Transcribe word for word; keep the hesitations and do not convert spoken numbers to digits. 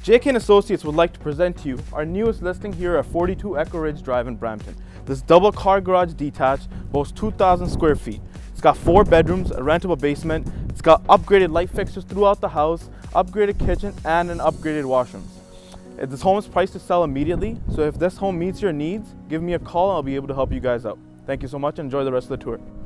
J K and Associates would like to present to you our newest listing here at forty-two Echoridge Drive in Brampton. This double car garage detached boasts two thousand square feet. It's got four bedrooms, a rentable basement. It's got upgraded light fixtures throughout the house, upgraded kitchen, and an upgraded washrooms. This home is priced to sell immediately, so if this home meets your needs, give me a call and I'll be able to help you guys out. Thank you so much and enjoy the rest of the tour.